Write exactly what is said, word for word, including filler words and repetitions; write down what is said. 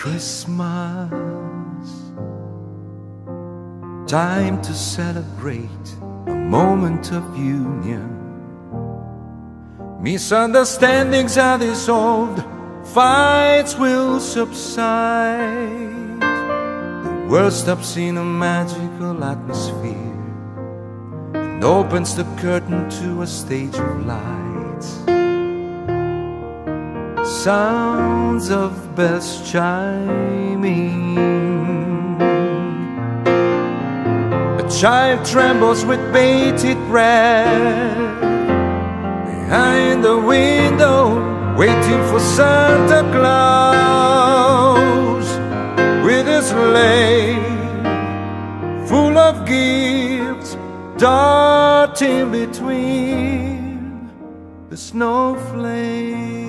Christmas, time to celebrate a moment of union. Misunderstandings are dissolved, fights will subside. The world stops in a magical atmosphere and opens the curtain to a stage of lights. Sounds of bells chiming. A child trembles with bated breath behind the window, waiting for Santa Claus with his sleigh full of gifts, darting between the snowflakes.